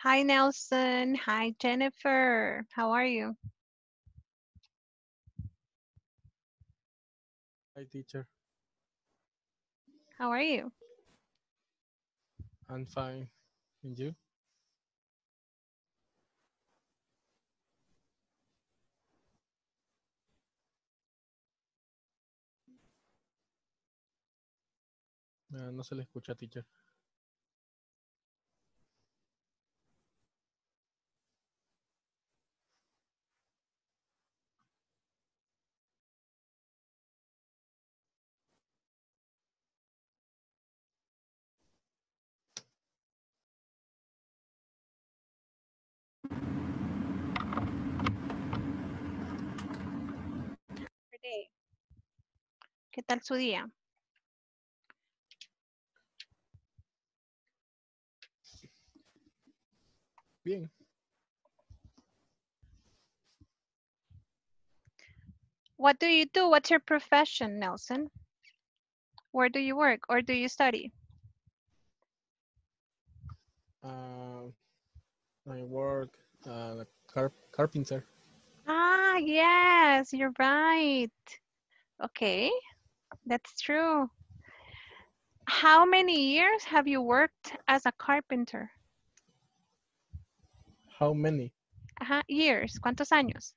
Hi, Nelson. Hi, Jennifer. How are you? Hi, teacher. How are you? I'm fine. And you? No se le escucha, teacher. ¿Qué tal su día? Bien. What do you do? What's your profession, Nelson? Where do you work or do you study? I work carpenter. Ah, yes, you're right. Okay, that's true. How many years have you worked as a carpenter? How many? Ajá, years. ¿Cuántos años?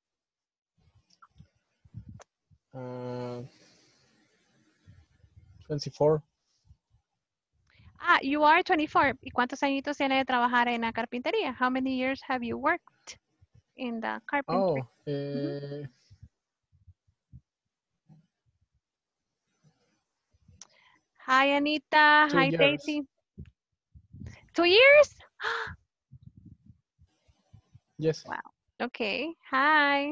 24. Ah, you are 24. ¿Y cuántos añitos tiene de trabajar en la carpintería? How many years have you worked in the carpentry? Oh, Hi, Anita. 2 Hi, years. Daisy. 2 years? Yes. Wow. Okay. Hi.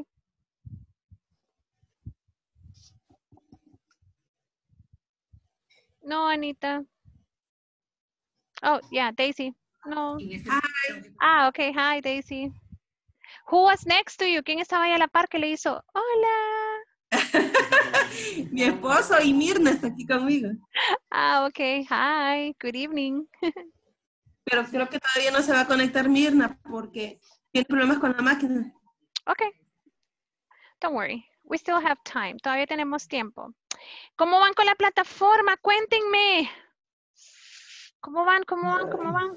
No, Anita. Oh, yeah, Daisy. No. Ah, okay. Hi, Daisy. Who was next to you? ¿Quién estaba ahí a la par que le hizo? Hola. Mi esposo y Mirna está aquí conmigo. Ah, okay. Hi. Good evening. Pero creo que todavía no se va a conectar Mirna porque tiene problemas con la máquina. Okay. Don't worry. We still have time. Todavía tenemos tiempo. ¿Cómo van con la plataforma? Cuéntenme. ¿Cómo van? ¿Cómo van? ¿Cómo van?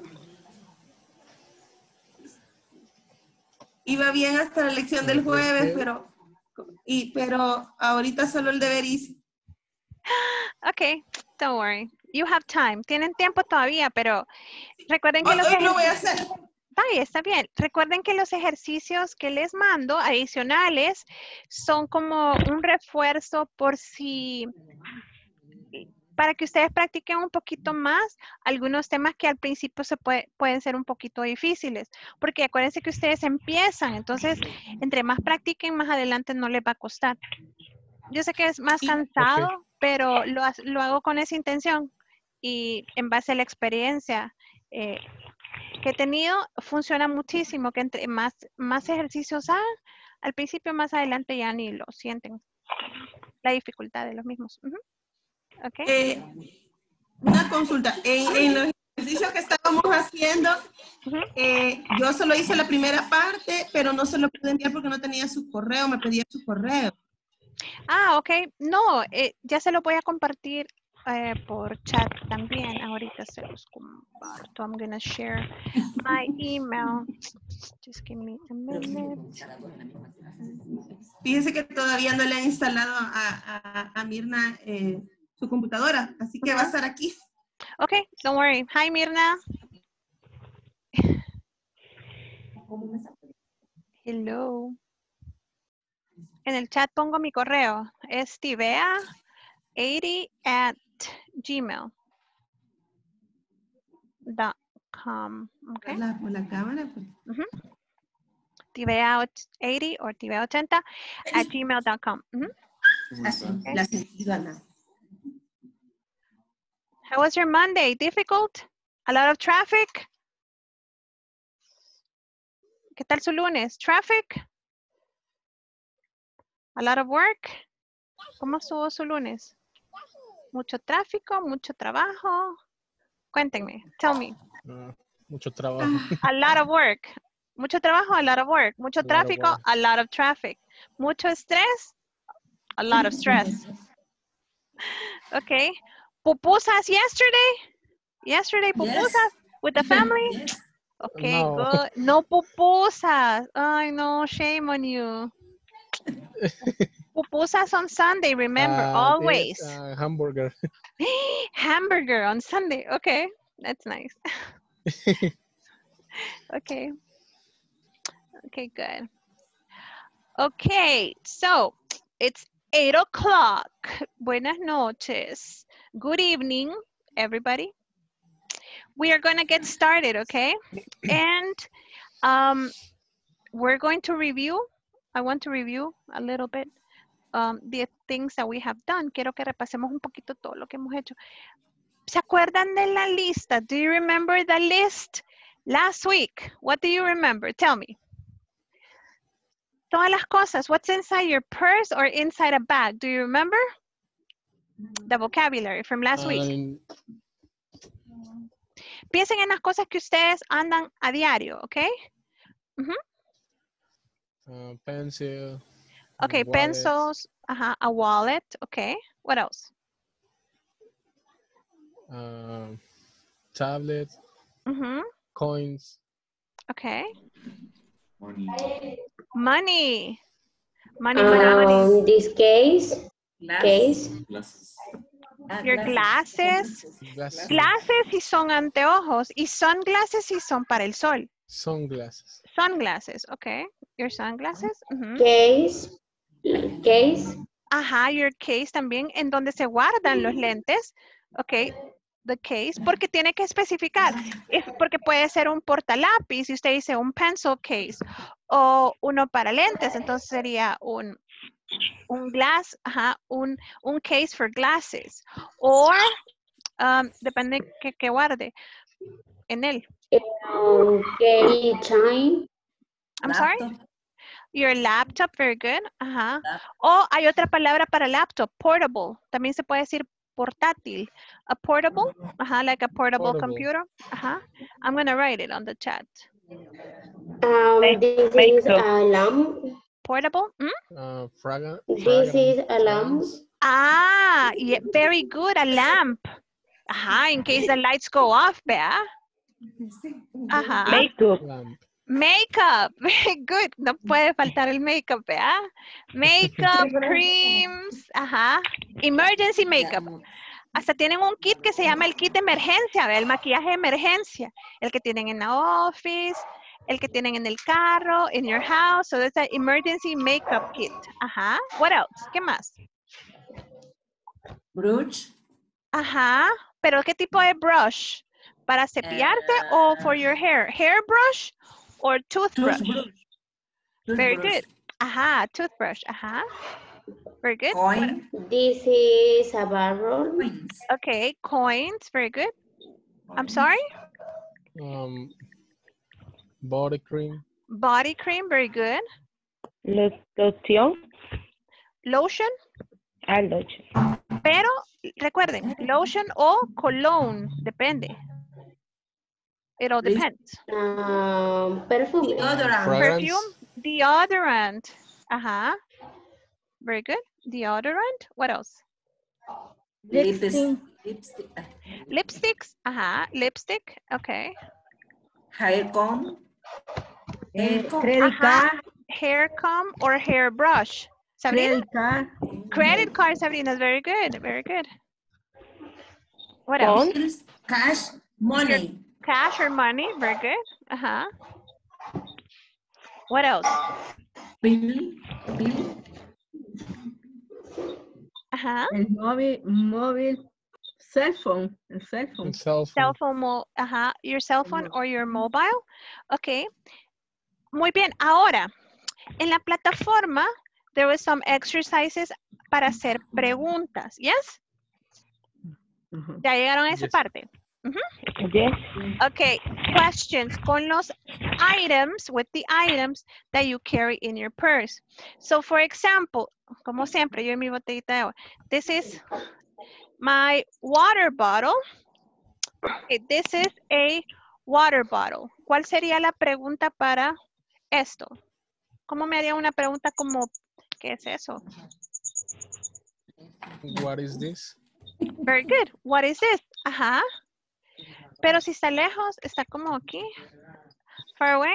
Iba bien hasta la lección del jueves, pero ahorita solo el deber hice. Okay, don't worry. You have time. Tienen tiempo todavía, pero recuerden que Hoy lo voy a hacer. Vaya, está bien. Recuerden que los ejercicios que les mando adicionales son como un refuerzo por si, para que ustedes practiquen un poquito más algunos temas que al principio pueden ser un poquito difíciles, porque acuérdense que ustedes empiezan, entonces entre más practiquen, más adelante no les va a costar. Yo sé que es más cansado, Okay. pero lo hago con esa intención y en base a la experiencia que he tenido, funciona muchísimo, que entre más ejercicios hagan, al principio más adelante ya ni lo sienten, la dificultad de los mismos. Okay. Una consulta. En los ejercicios que estábamos haciendo, yo solo hice la primera parte, pero no se lo pude enviar porque no tenía su correo, me pedía su correo. Ah, ok. No, ya se lo voy a compartir por chat también. Ahorita se los comparto. I'm gonna share my email. Just give me a minute. Fíjense que todavía no le han instalado a Mirna su computadora, así que va a estar aquí. Okay, don't worry. Hi, Mirna. Hello. En el chat pongo mi correo. Es tivea80@gmail.com. Okay. Por la cámara. Pues. Tivea80 o tivea80@gmail.com. La sentido, Ana. How was your Monday? Difficult? A lot of traffic? ¿Qué tal su lunes? Traffic? A lot of work? ¿Cómo estuvo su lunes? Mucho tráfico, mucho trabajo. Cuéntenme. Tell me. Mucho trabajo. A lot of work. Mucho trabajo, a lot of work. Mucho A lot of tráfico, work. a lot of traffic. Mucho estrés, a lot of stress. Okay. Pupusas yesterday? Yesterday pupusas Yes. with the family? Yes. Okay, No. good. No pupusas. I know, shame on you. Pupusas on Sunday, remember, always. Yes, hamburger. Hamburger on Sunday. Okay, that's nice. Okay. Okay, good. Okay, so it's 8 o'clock. Buenas noches. Good evening, everybody. We are going to get started, okay? And we're going to review. I want to review a little bit the things that we have done. Quiero que repasemos un poquito todo lo que hemos hecho. ¿Se acuerdan de la lista? Do you remember the list last week? What do you remember? Tell me. Todas las cosas. What's inside your purse or inside a bag? Do you remember? The vocabulary from last week. Piensen en las cosas que ustedes andan a diario, ¿ok? Pencil. Okay, wallet, pencils, a wallet, okay. What else? Tablet. Coins. Okay. Money. Money. Money. This case. Glasses. Your glasses. Glasses si son anteojos y sunglasses si son para el sol. Sunglasses. Sunglasses, okay. Your sunglasses. Case. Your case también en donde se guardan los lentes. Okay. The case, porque tiene que especificar, porque puede ser un portalápiz, si usted dice un pencil case, o uno para lentes, entonces sería un glass, un case for glasses, or, depende que guarde en él. Time. I'm sorry? Your laptop, very good, O hay otra palabra para laptop, portable, también se puede decir portátil. A portable, like a portable computer. I'm going to write it on the chat. This is a lamp. Portable? This is a lamp. Yeah, very good, a lamp. In case the lights go off, vea. Makeup, very good. No puede faltar el makeup, vea. Makeup, creams, emergency makeup. Hasta tienen un kit que se llama el kit de emergencia, ¿ve? El maquillaje de emergencia. El que tienen en la office, el que tienen en el carro, in your house. So that's an emergency makeup kit. What else? ¿Qué más? Brush. Pero ¿qué tipo de brush? ¿Para cepillarte o for your hair? Hair brush or toothbrush? Very good. Toothbrush. Very good. Coin. This is a barrel. Coins. Okay, coins. Very good. I'm sorry? Body cream. Body cream. Very good. Lotion. Lotion. Lotion. Pero recuerden, lotion o cologne. Depende. It all depends. Perfume. Perfume. Deodorant. Very good. Deodorant. What else? Lipstick. Lipsticks. Lipstick. Okay. Hair comb. Credit card. Hair comb or hair brush. Sabrina? Credit card, Sabrina. Very good. Very good. What else? Cash. Money. Cash or money. Very good. What else? Bill. El móvil, cell phone. Cell phone, your cell phone or your mobile. Okay. Muy bien. Ahora, en la plataforma, there were some exercises para hacer preguntas. Yes? ¿Ya llegaron a esa parte? Yes. Okay. Questions con los items, with the items that you carry in your purse. So, for example, como siempre, yo en mi botellita de agua. This is my water bottle. Okay, this is a water bottle. ¿Cuál sería la pregunta para esto? ¿Cómo me haría una pregunta como, ¿qué es eso? What is this? Very good. What is this? Ajá. Pero si está lejos, está como aquí. Far away.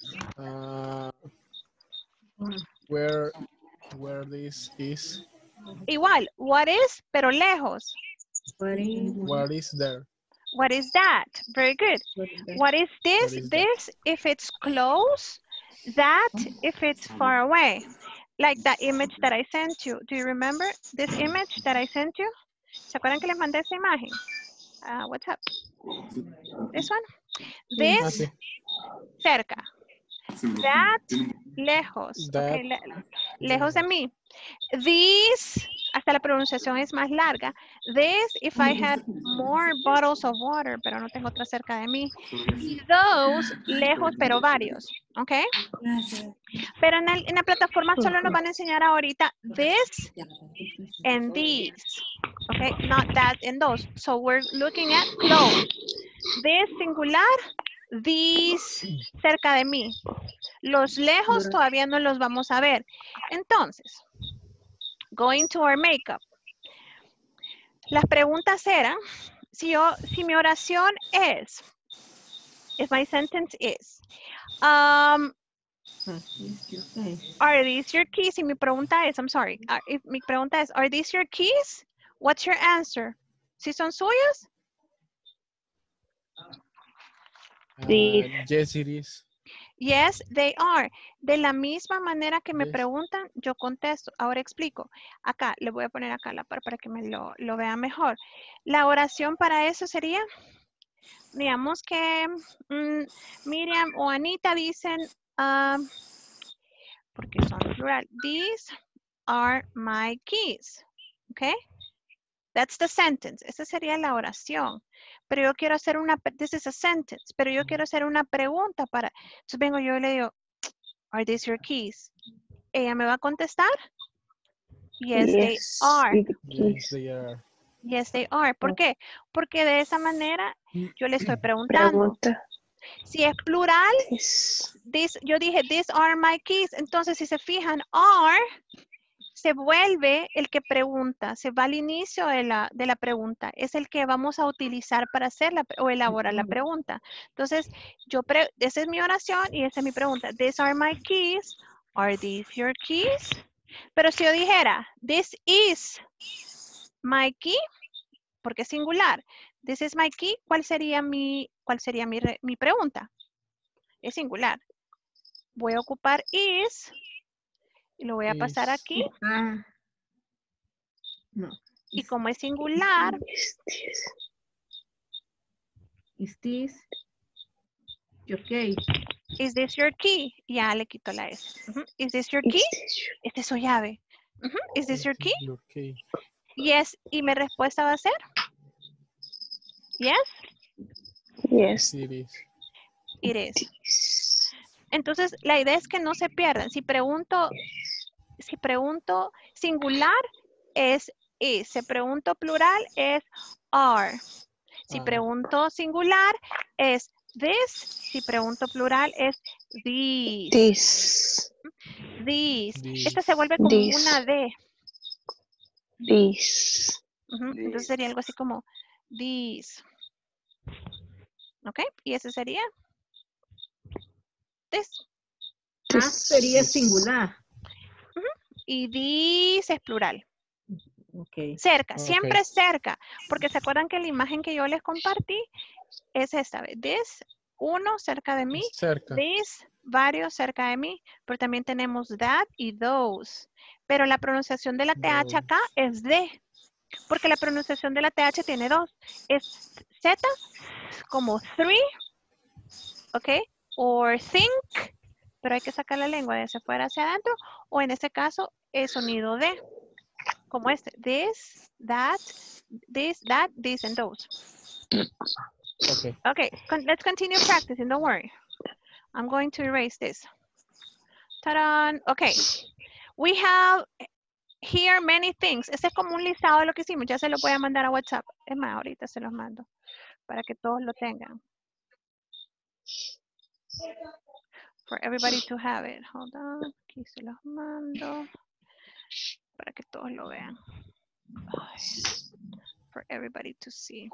Where this is? Igual. What is, pero lejos. What is there? What is that? Very good. What is this? What is This if it's close. That if it's far away. Like that image that I sent you. Do you remember this image that I sent you? ¿Se acuerdan que les mandé esa imagen? What's up? This one? This, sí. cerca. That, lejos. That. Okay, lejos de mí. These, hasta la pronunciación es más larga. This, if I had more bottles of water, pero no tengo otra cerca de mí. Y those, lejos, pero varios. ¿Ok? Pero en la plataforma solo nos van a enseñar ahorita this and these. Okay, not that and those. So we're looking at close. This singular, these cerca de mí. Los lejos todavía no los vamos a ver. Entonces, going to our makeup. Las preguntas eran, si mi oración es, if my sentence is, are these your keys? Y mi pregunta es, I'm sorry, if mi pregunta es, are these your keys? What's your answer? ¿Si son suyos? Yes, it is. Yes, they are. De la misma manera que me preguntan, yo contesto. Ahora explico. Acá, le voy a poner acá la par para que me lo vean mejor. La oración para eso sería, digamos que Miriam o Anita dicen, porque son plural, these are my keys. ¿Ok? That's the sentence. Esa sería la oración. Pero yo quiero hacer this is a sentence, pero yo quiero hacer una pregunta para, entonces vengo yo y le digo, are these your keys? Ella me va a contestar, yes, they are. Yes, they are. Yes, they are. ¿Por qué? Porque de esa manera yo le estoy preguntando. Si es plural, yo dije, these are my keys. Entonces, si se fijan, are se vuelve el que pregunta, se va al inicio de la pregunta, es el que vamos a utilizar para hacer o elaborar la pregunta. Entonces, esa es mi oración y esa es mi pregunta. These are my keys. Are these your keys? Pero si yo dijera, this is my key, porque es singular. This is my key, ¿cuál sería mi pregunta? Es singular. Voy a ocupar is. Y lo voy a pasar aquí. No. Y como es singular. Is this your key? Is this your key? Ya le quito la S. Is this your key? Esta es su llave. Is this your key? Yes. ¿Y mi respuesta va a ser? Yes? Yes, it is. It is. Entonces, la idea es que no se pierdan. Si pregunto singular, es is. Si pregunto plural, es are. Si pregunto singular, es this. Si pregunto plural, es these. These. Esta se vuelve como una D. This. Entonces sería algo así como these. ¿Ok? Y ese sería this. Sería singular. Y this es plural. Okay. Cerca, siempre cerca. Porque se acuerdan que la imagen que yo les compartí es esta. This, uno cerca de mí. Cerca. This, varios cerca de mí. Pero también tenemos that y those. Pero la pronunciación de la TH acá es D. Porque la pronunciación de la TH tiene dos. Es Z como three. ¿Ok? Or think. Pero hay que sacar la lengua de hacia afuera hacia adentro. O en este caso, el sonido D. Como este. This, that, this, and those. Okay, let's continue practicing. Don't worry. I'm going to erase this. Ta-da! Okay. We have here many things. Este es como un listado de lo que hicimos. Ya se lo voy a mandar a WhatsApp. Es más, ahorita se los mando para que todos lo tengan. For everybody to have it. Hold on. Aquí se los mando. Para que todos lo vean. Ay. For everybody to see.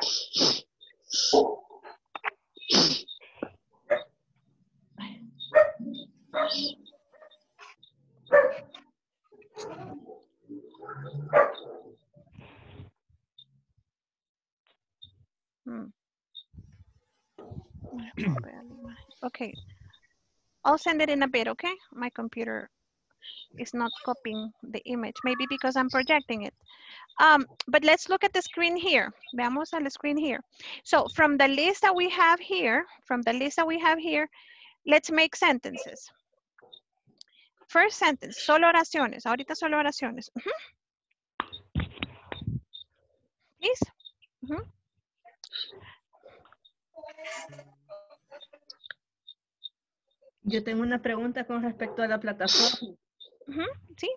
Okay. I'll send it in a bit, okay? My computer is not copying the image, maybe because I'm projecting it. But let's look at the screen here. Veamos al screen here. So from the list that we have here, let's make sentences. First sentence, solo oraciones. Ahorita solo oraciones. Please. Yo tengo una pregunta con respecto a la plataforma. Sí.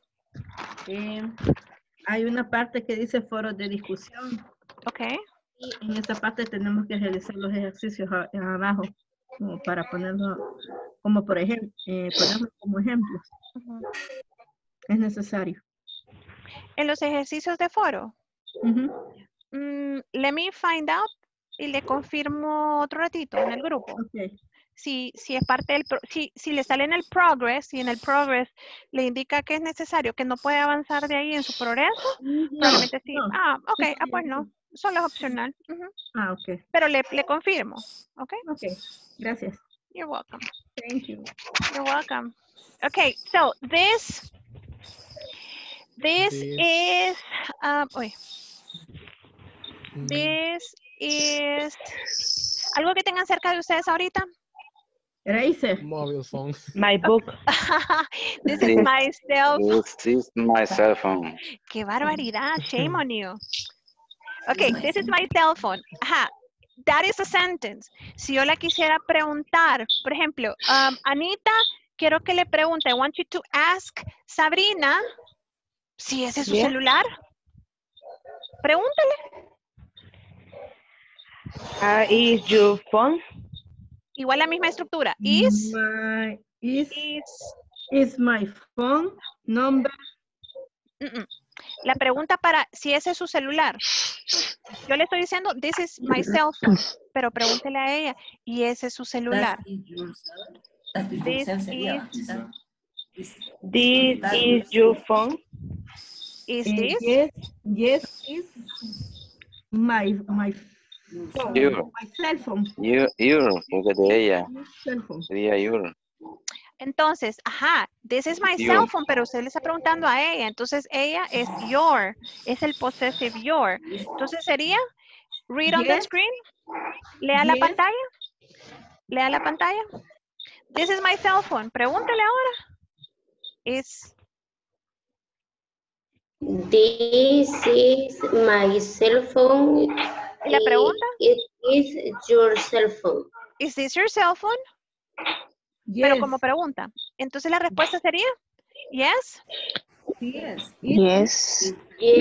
Hay una parte que dice foros de discusión. Ok. Y en esa parte tenemos que realizar los ejercicios abajo, como para ponerlo, como por ejemplo, ponerlo como ejemplos. Es necesario. En los ejercicios de foro. Let me find out y le confirmo otro ratito en el grupo. Okay. Si es parte del, si le sale en el progress, y en el progress le indica que es necesario, que no puede avanzar de ahí en su progreso, probablemente sí. No. Ok, pues no, solo es opcional. Ok. Pero le confirmo, ok. Ok, gracias. You're welcome. Thank you. You're welcome. Okay, so this is, this is, algo que tengan cerca de ustedes ahorita. Eraser. Mobile phone. My book. This is my cell phone. This is my cell phone. Qué barbaridad. Shame on you. Okay, this is my cell phone. Ajá. That is a sentence. Si yo la quisiera preguntar, por ejemplo, Anita, quiero que le pregunte, I want you to ask Sabrina si ese es su celular. Pregúntale. Is your phone? Igual la misma estructura. Is my phone number. La pregunta para si ese es su celular. Yo le estoy diciendo, this is my cell phone. Pero pregúntele a ella, ¿y ese es su celular? This is your phone? Is this? Yes, is my phone. My cell phone. Porque de ella. Sería your. Entonces, ajá, this is my cell phone, pero usted le está preguntando a ella. Entonces, ella es your, es el possessive your. Entonces, sería, read on the screen, lea la pantalla, lea la pantalla. This is my cell phone. Pregúntale ahora. This is my cell phone. ¿Y la pregunta? It is your cell phone. Is this your cell phone? Yes. Pero como pregunta. Entonces la respuesta sería, yes. Yes. Yes.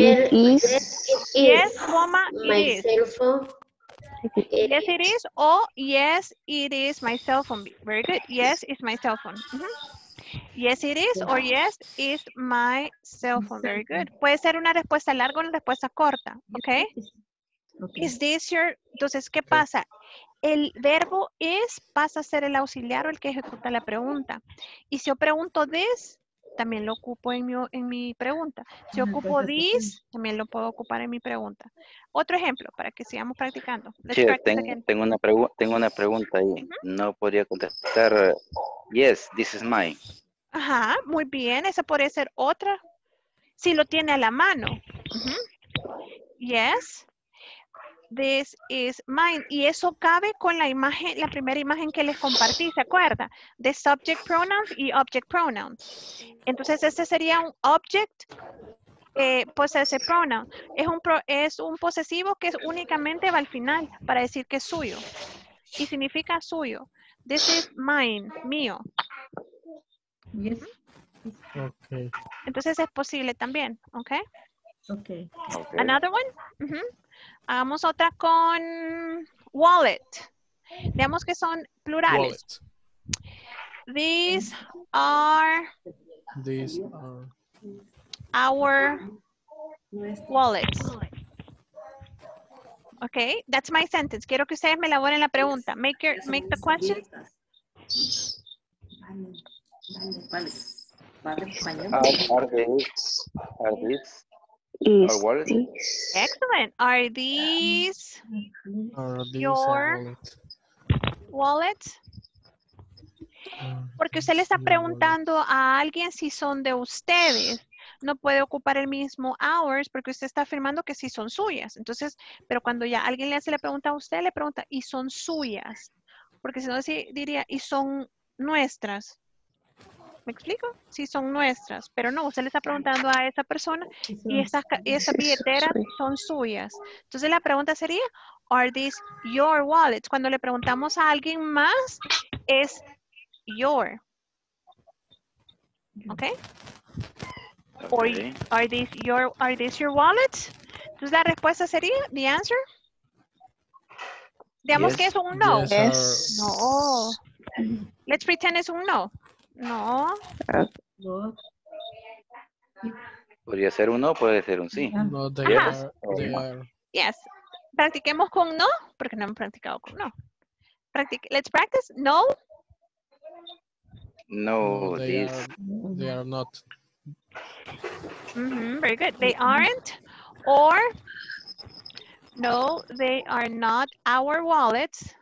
Yes, comma, my it is. cell phone. Yes, it is. O yes, it is my cell phone. Very good. Yes, it's my cell phone. Yes, it is. Or yes, it's my cell phone. Very good. Puede ser una respuesta larga o una respuesta corta. ¿Ok? Is this your... Entonces, ¿qué pasa? El verbo is pasa a ser el auxiliar o el que ejecuta la pregunta. Y si yo pregunto this, también lo ocupo en mi pregunta. Si ocupo this, también lo puedo ocupar en mi pregunta. Otro ejemplo para que sigamos practicando. Sí, tengo una pregunta ahí. No podría contestar, yes, this is mine. Ajá, muy bien. Esa podría ser otra. Si lo tiene a la mano. Yes. This is mine. Y eso cabe con la imagen, la primera imagen que les compartí, ¿se acuerda? De subject pronouns y object pronouns. Entonces, este sería un object possessive pronoun. Es un posesivo que únicamente va al final para decir que es suyo. Y significa suyo. This is mine, mío. Yes. Okay. Entonces, es posible también, ¿ok? Okay. Another one. Hagamos otra con wallet. Veamos que son plurales. Wallet. These are These are our wallets. Okay, that's my sentence. Quiero que ustedes me elaboren la pregunta. Make the question. Are these Is our wallet? this Excellent. Are these your wallets? Porque usted le está preguntando a alguien si son de ustedes. No puede ocupar el mismo hours porque usted está afirmando que sí son suyas. Entonces, pero cuando ya alguien le hace la pregunta a usted, le pregunta, ¿y son suyas? Porque si no, sí diría, ¿y son nuestras? ¿Me explico? Sí son nuestras. Pero no, usted le está preguntando a esa persona y esas billeteras son suyas. Entonces, la pregunta sería, ¿are these your wallets? Cuando le preguntamos a alguien más, es your. ¿Ok? Or Okay. are these your wallets? Entonces la respuesta sería the answer. Digamos Yes. que es un no. yes? No. Let's pretend es un no. No. No. Podría ser un no, puede ser un sí. No, they Ajá. are. Yes. Practiquemos con no, porque no hemos practicado con no. Let's practice. No. No, they these are not. Very good. They aren't. Or no, they are not our wallets.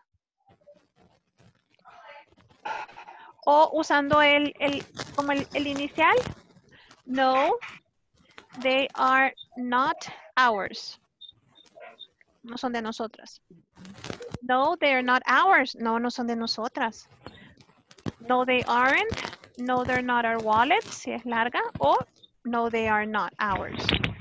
O usando como el inicial. No, they are not ours. No son de nosotras. No, they are not ours. No, no son de nosotras. No, they aren't. No, they're not our wallets, si es larga. O no, they are not ours.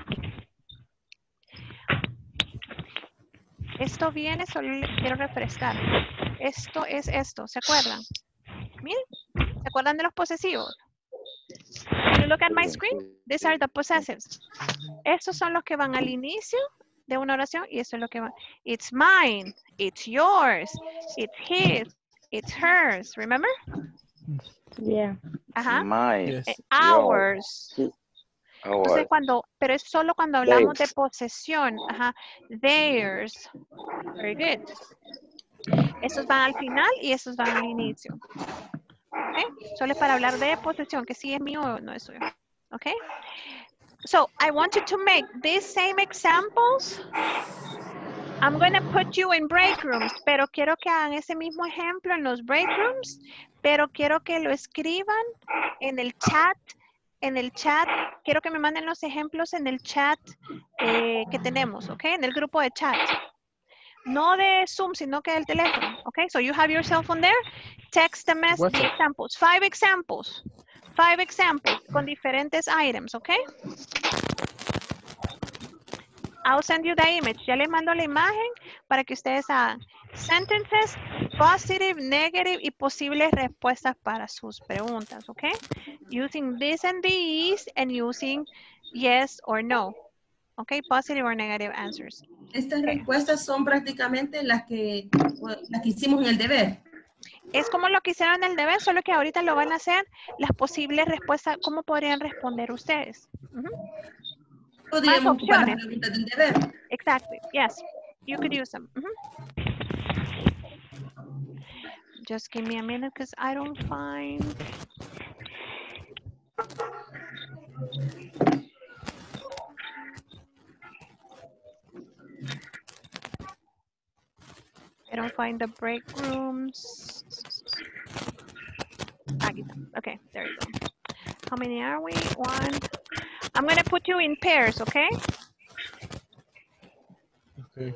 Esto viene, solo le quiero refrescar. Esto es esto, ¿se acuerdan? Miren, ¿se acuerdan de los posesivos? If you look at my screen, these are the possessives. Estos son los que van al inicio de una oración y eso es lo que va. It's mine, it's yours, it's his, it's hers, remember? Yeah. Ajá. my, Yes. Ours. Entonces our, pero es solo cuando hablamos de posesión. Ajá. Theirs. Very good. Estos van al final y estos van al inicio. ¿Ok? Solo es para hablar de posesión, que sí es mío o no es suyo. ¿Ok? So, I want you to make these same examples. I'm going to put you in break rooms, pero quiero que hagan ese mismo ejemplo en los break rooms, pero quiero que lo escriban en el chat. En el chat, quiero que me manden los ejemplos en el chat que tenemos, ¿ok? En el grupo de chat. No de Zoom, sino que del teléfono, ¿ok? So you have your cell phone there. Text the examples. 5 examples. 5 examples con diferentes items, ¿ok? I'll send you the image. Ya les mando la imagen para que ustedes hagan sentences, positive, negative y posibles respuestas para sus preguntas, ¿ok? Using this and these and using yes or no. ¿Ok? Positive or negative answers. Estas respuestas son prácticamente las que hicimos en el deber. Es como lo que hicieron en el deber, solo que ahorita lo van a hacer las posibles respuestas, ¿cómo podrían responder ustedes? Podríamos ocupar las preguntas del deber. Exactly, yes. You could use them. Just give me a minute because I don't find... I don't find the break rooms. Okay, there you go. How many are we? 1. I'm going to put you in pairs, okay? Okay.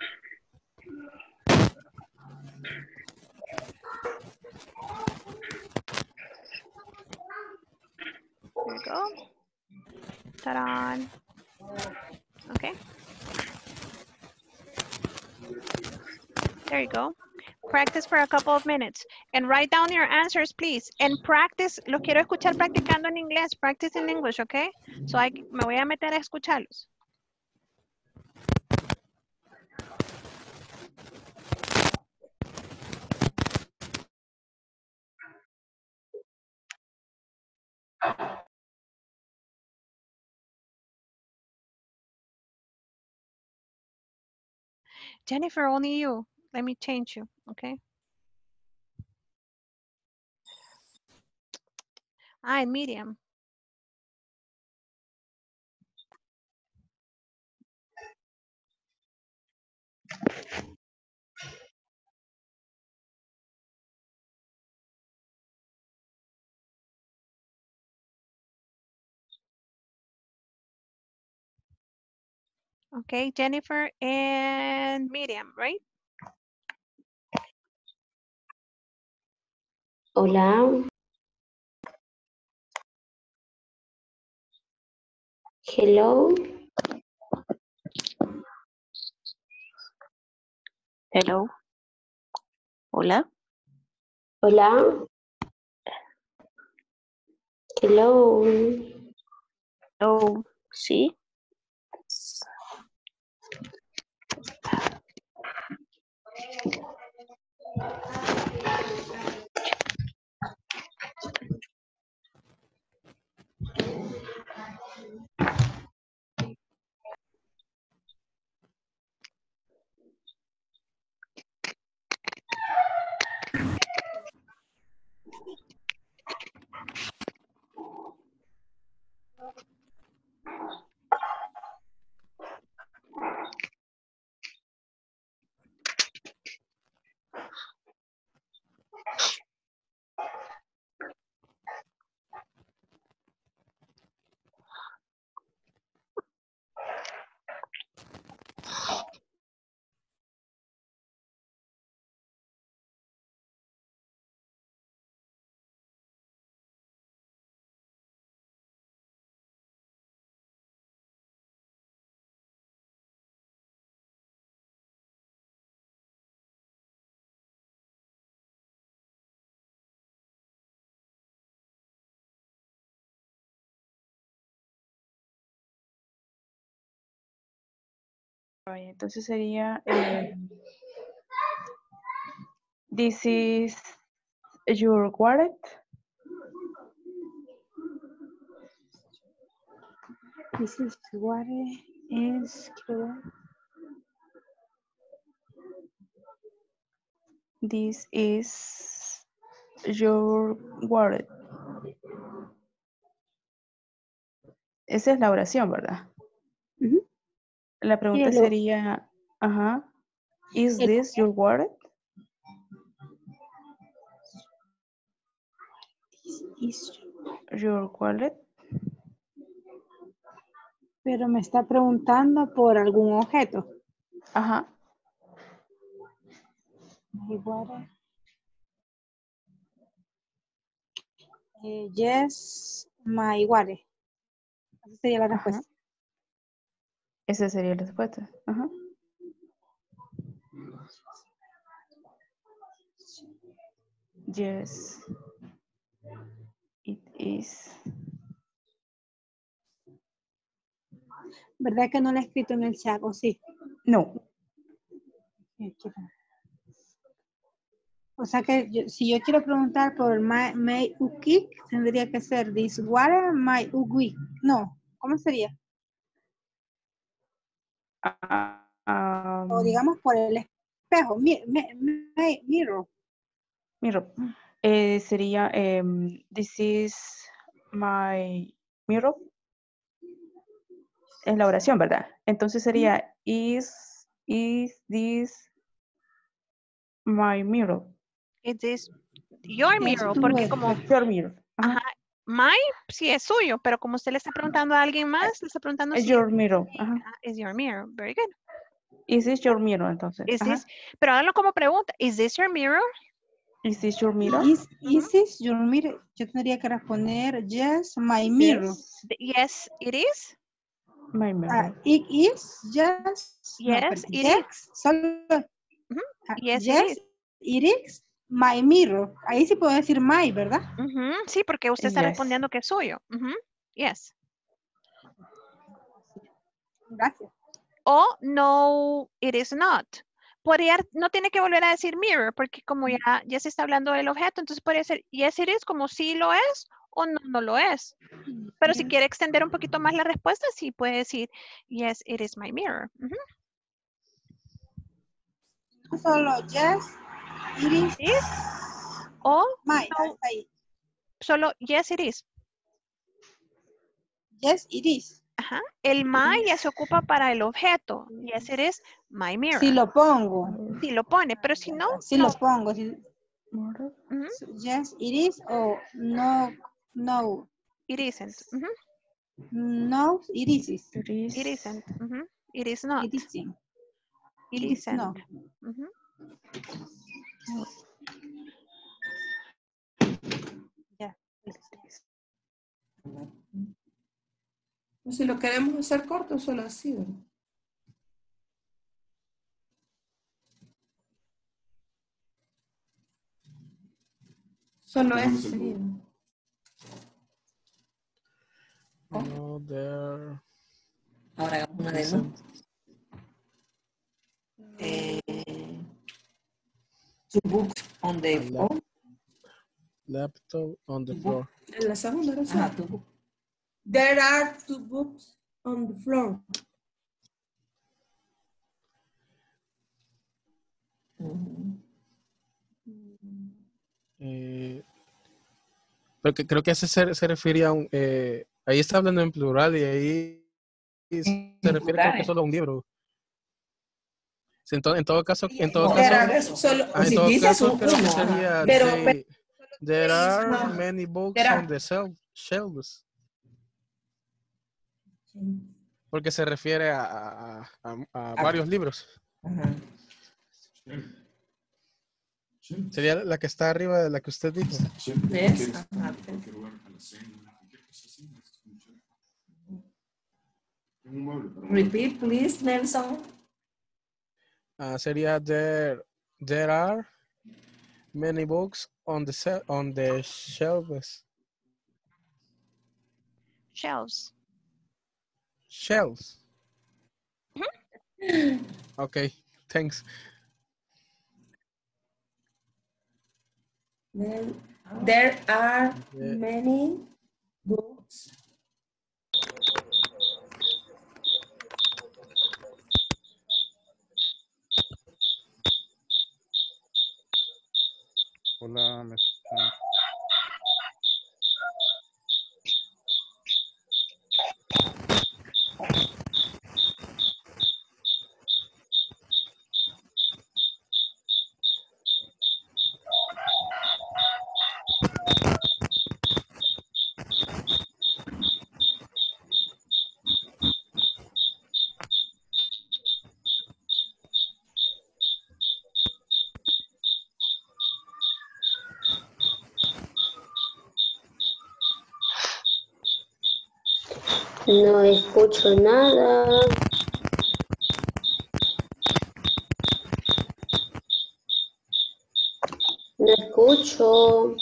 There you go. Ta-da. Okay. There you go. Practice for a couple of minutes. And write down your answers, please. And practice, los quiero escuchar practicando en inglés. Practice in English, okay? So me voy a meter a escucharlos. Jennifer, only you. Let me change you, okay? Ah, and Miriam. Okay, Jennifer and Miriam, right? Hola. Hello. Hello. Hola. Hola. Hello. Hello. Sí. Vaya, entonces sería, this is your wallet. This is what is This is your wallet. Esa es la oración, ¿verdad? Ujú. La pregunta Sí, lo- sería, ajá, is this your wallet? is- Your wallet. pero me está preguntando por algún objeto. Ajá. Igual. Yes, my wallet. Esa sería la Ajá. respuesta. Esa sería la respuesta. Ajá. Yes. It is. ¿Verdad que no lo he escrito en el chat? ¿O sí? No. O sea que si yo quiero preguntar por my ukik, tendría que ser this water, my ugui. No, ¿cómo sería? O digamos por el espejo, mirror. Mirror. Sería, this is my mirror. Es la oración, ¿verdad? Entonces sería, is this my mirror? It is your mirror, porque como, Your mirror. Ajá. ajá, my sí es suyo, pero como usted le está preguntando a alguien más, le está preguntando Es si your mirror. Ajá. is your mirror. Very good. Is this your mirror, entonces? Is Ajá. this, pero háganlo como pregunta. Is this your mirror? Is this your mirror? Is this your mirror? Yo tendría que responder, yes, my mirror. Yes, it is. My mirror. It is, yes. Yes, it yes, is. Solo, Yes, yes, it is my mirror. Ahí sí puedo decir my, ¿verdad? Sí, porque usted está Yes. respondiendo que es suyo. Yes. Gracias. O no, it is not. Podría, no tiene que volver a decir mirror, porque como ya se está hablando del objeto, entonces podría ser yes, it is, como sí lo es, o no, no lo es. Pero si quiere extender un poquito más la respuesta, sí puede decir yes, it is my mirror. Solo yes, it is, Is o my, no, hasta ahí. solo yes it is. Yes, it is. Ajá. El my ya se ocupa para el objeto. Yes it is my mirror. Si lo pongo. Si lo pone, pero si no, Si no. lo pongo. Si, Ujú. yes, it is o no, no. It isn't. Ujú. No, it is. It isn't. Ujú. It is not. It isn't. It It is isn't. not. Ujú. Ya. Si lo queremos hacer corto, solo así, ¿verdad? Solo eso sería. No, there Ahora hagamos una de no. isn't. Two books on the A floor. laptop on the floor. En la segunda oración. Ajá, two books. There are 2 books on the floor. Creo que ese se refiere a un... ahí está hablando en plural y ahí se refiere creo que solo a un libro. Sí, en todo caso, Solo, en si todo dices caso un creo que uno, sería pero there are no. many books There are- on the shelves. Porque se refiere a varios libros. Ajá. Sería la que está arriba de la que usted dijo. Yes. Ajá. Repeat, please, Nelson. Sería there are many books on the shelves. Shelves. Shelves. Okay, thanks. There are many books. Hola, ¿me escuchan? No escucho nada. No escucho.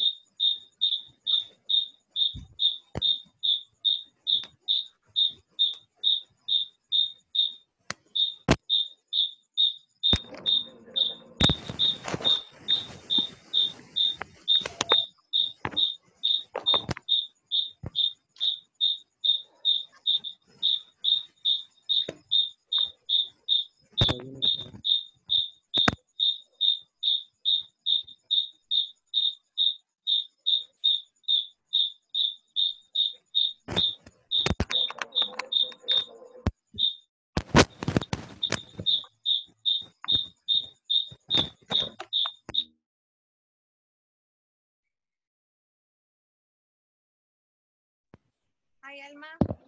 Hi, Alma.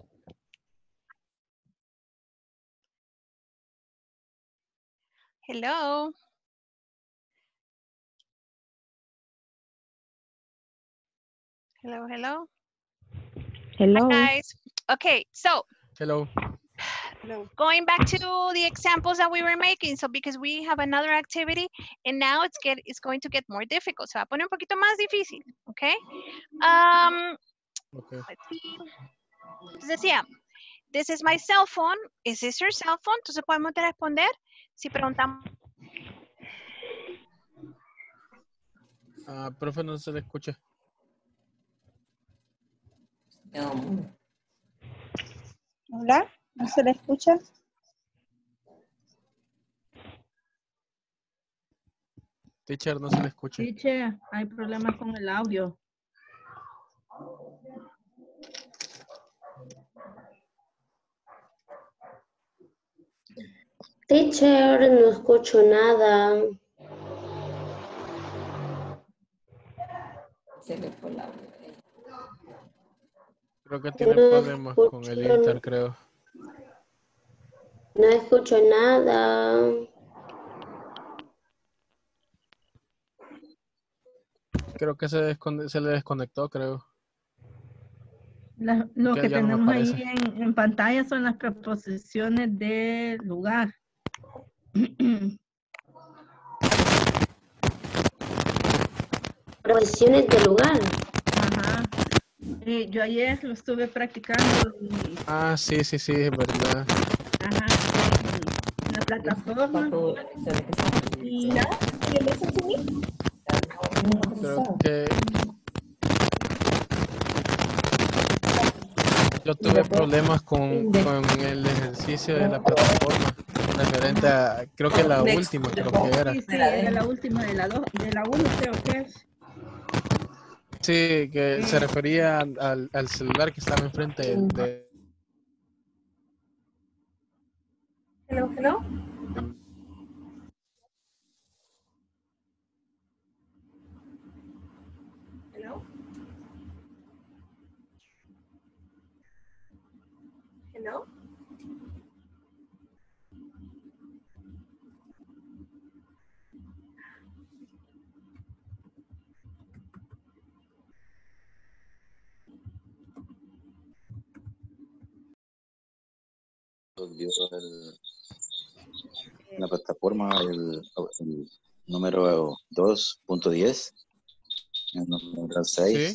Hello. Hello, hello. Hello. Hi, guys. Okay, so Hello. going back to the examples that we were making, so because we have another activity and now it's going to get more difficult. Se va a poner un poquito más difícil, okay? Okay. Let's see. Entonces decía, this is my cell phone. Is this your cell phone? Entonces podemos responder si preguntamos. Profe, no se le escucha. Hola, ¿no se le escucha? Teacher, no se le escucha. Teacher, hay problemas con el audio. Teacher, no escucho nada. Se le fue el audio. Creo que tiene No problemas con el escucho. Inter, creo. No escucho nada. Creo que se le desconectó, creo. Lo Que que ya no me tenemos ahí aparece. en pantalla son las preposiciones de lugar. Preposiciones de lugar. Ajá. Yo ayer lo estuve practicando y, Ah, sí, es verdad. ajá, en la plataforma. Y Creo que yo tuve problemas con el ejercicio de la plataforma referente a, creo que la última, creo que era. sí, era la última de la 1, creo que es. Sí, que se refería al celular que estaba enfrente de... Hello, hello. Hello. Hello. Olvidó la plataforma el número 2.10, el número 6. Sí.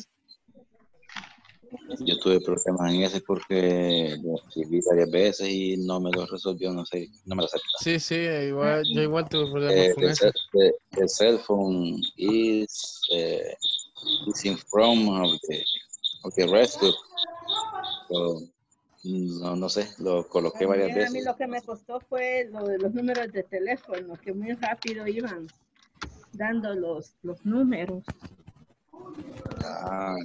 Yo tuve problemas en ese porque lo escribí varias veces y no me lo resolvió, no sé, no me lo acepta. Sí, yo igual tuve problemas con eso. The cell phone is in front of the rest group. So, no sé, lo coloqué varias A veces. mí lo que me costó fue lo de los números de teléfono, que muy rápido iban dando los números. Ah.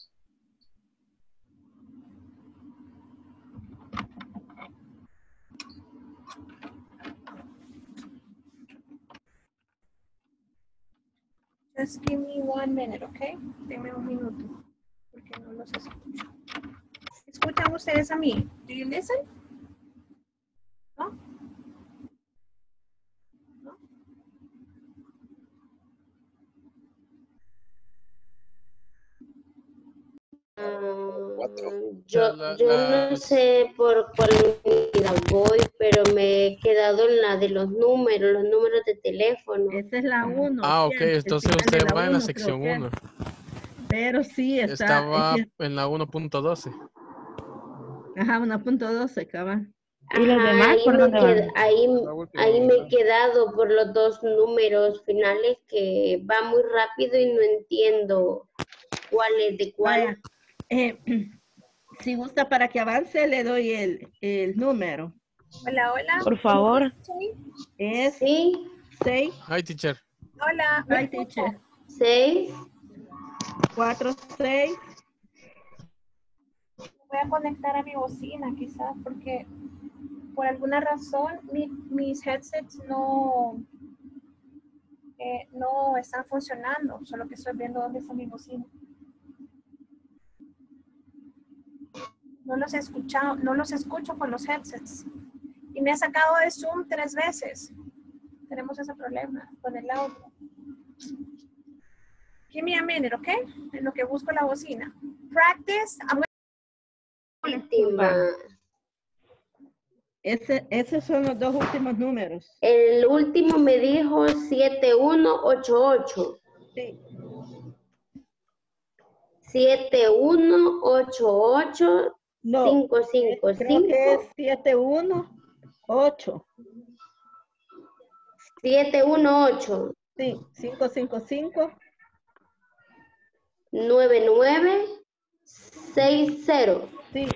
Just give me 1 minute, ¿ok? Deme un minuto, porque no los escucho. ¿Escuchan ustedes a mí? Do you listen? ¿No? ¿No? Yo no sé por cuál unidad voy, pero me he quedado en la de los números de teléfono. Esa es la 1. Ah, ok, entonces usted va en la sección 1. Pero sí estaba en la 1.12. Ajá, 1.12, cabal. ¿Y los demás por dónde van? Ahí me he quedado por los 2 números finales que va muy rápido y no entiendo cuál es de cuál. Si gusta para que avance, le doy el número. Hola, hola. Por favor. Es Sí. 6. Hi, teacher. Hola. Hi, teacher. 6. 4, 6. Voy a conectar a mi bocina quizás porque por alguna razón mis headsets no están funcionando, solo que estoy viendo dónde está mi bocina. No los escucho con los headsets. Y me ha sacado de Zoom 3 veces. Tenemos ese problema con el audio. Give me a minute, ¿ok? En lo que busco la bocina. Practice. Última. Esos son los 2 últimos números. El último me dijo 7188. Sí. 7188. No, 555. creo que es 718. 718. Sí, 555. 9960. Sí.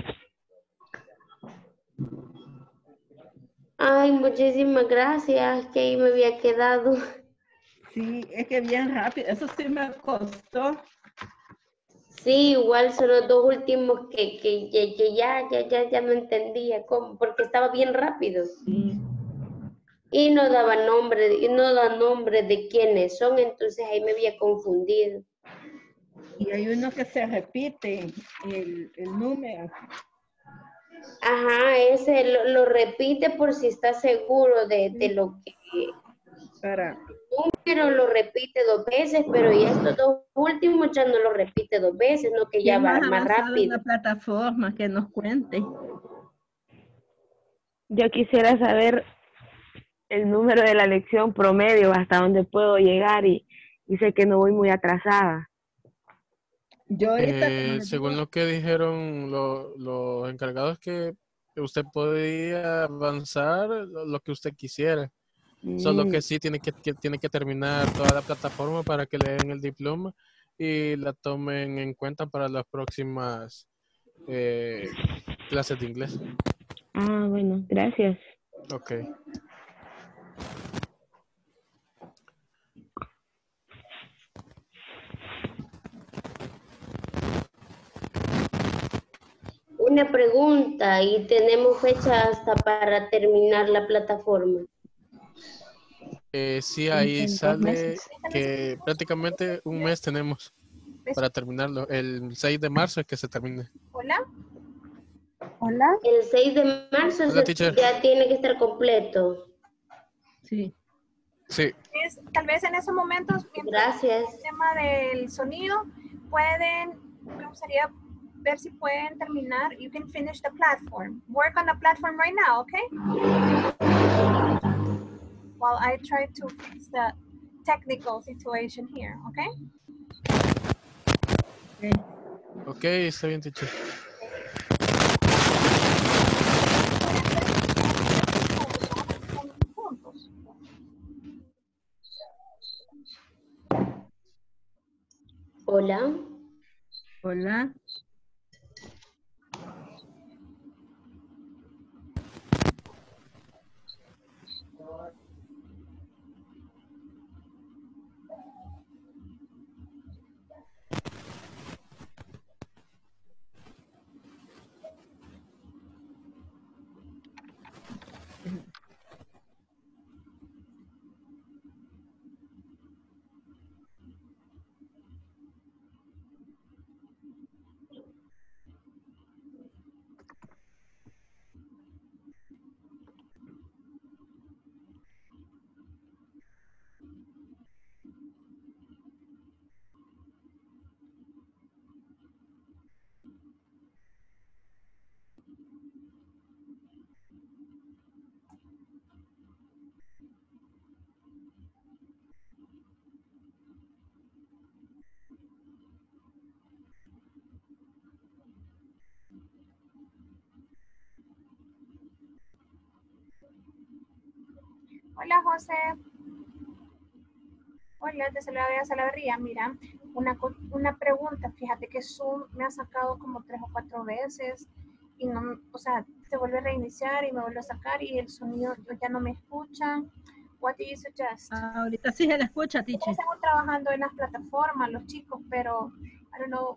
Ay, muchísimas gracias, que ahí me había quedado. Sí, es que bien rápido. Eso sí me costó. Sí, igual son los dos últimos que ya no entendía cómo, porque estaba bien rápido. Sí. Y no daba nombre, y no da nombre de quiénes son, entonces ahí me había confundido. Y hay uno que se repite, el número. Ajá, ese lo repite por si está seguro de lo que... Para, Número lo repite 2 veces, pero ya estos dos últimos ya no lo repite 2 veces, no que ya ¿quién va más más avanzado en la rápido. plataforma? Que nos cuente. Yo quisiera saber el número de la lección promedio, hasta dónde puedo llegar y sé que no voy muy atrasada. Yo ahorita, como les Según digo, lo que dijeron los encargados, que usted podía avanzar lo que usted quisiera. Solo que sí tiene que terminar toda la plataforma para que le den el diploma y la tomen en cuenta para las próximas clases de inglés. Ah, bueno, gracias. Ok. Una pregunta, y tenemos fecha hasta para terminar la plataforma. Sí, ahí En 2 sale meses. que prácticamente un mes tenemos para terminarlo. El 6 de marzo es que se termine. Hola. Hola. El 6 de marzo Hola, teacher. ya tiene que estar completo. sí. Sí. Tal vez en esos momentos, mientras Gracias. el tema del sonido, me gustaría ver si pueden terminar. You can finish the platform. Work on the platform right now, okay? While I try to fix the technical situation here, okay? Ok, está bien, teacher. Hola. Hola. Hola, José. Hola, te saluda Salaverría. Mira, una pregunta. Fíjate que Zoom me ha sacado como 3 o 4 veces y no, o sea, se vuelve a reiniciar y me vuelve a sacar y el sonido ya no me escuchan. What do you suggest? Ahorita sí se la escucha, teacher. Estamos trabajando en las plataformas, los chicos, pero I don't know.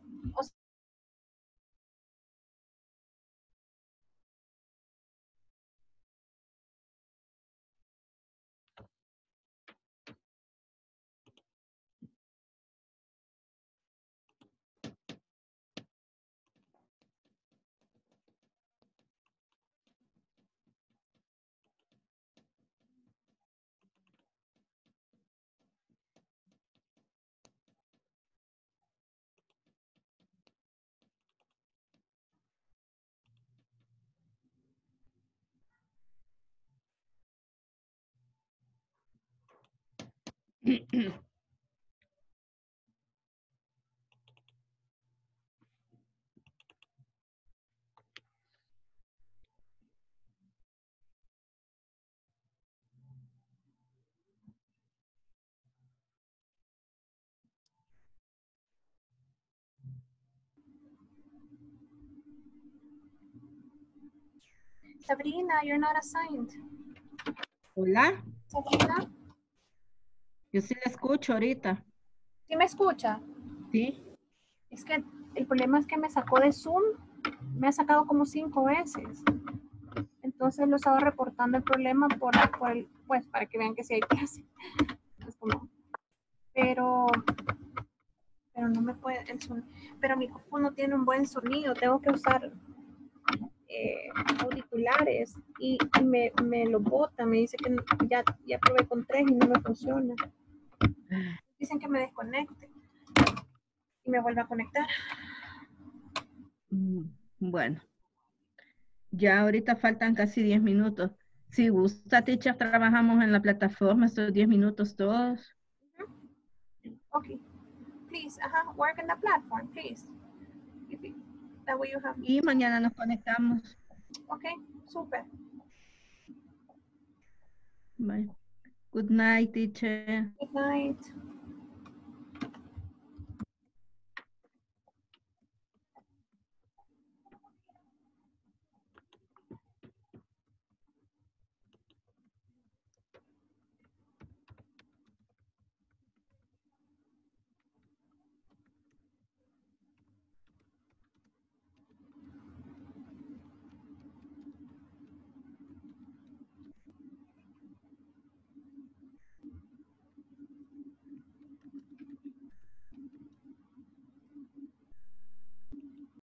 Sabrina, you're not assigned. Hola. Sabrina. Yo sí la escucho ahorita. ¿Sí me escucha? Sí. Es que el problema es que me sacó de Zoom. Me ha sacado como 5 veces. Entonces lo estaba reportando el problema por el, pues para que vean que sí hay clase. Es como, pero no me puede el sonido. Pero mi compu no tiene un buen sonido. Tengo que usar auriculares y me lo bota. Me dice que ya probé con 3 y no me funciona. Dicen que me desconecte y me vuelva a conectar. Bueno, ya ahorita faltan casi 10 minutos. Si gusta, teacher, trabajamos en la plataforma estos 10 minutos todos. Okay. Please, work in the platform, please. That way you have... Y mañana nos conectamos. Okay, super. Bye. Good night, teacher. Good night.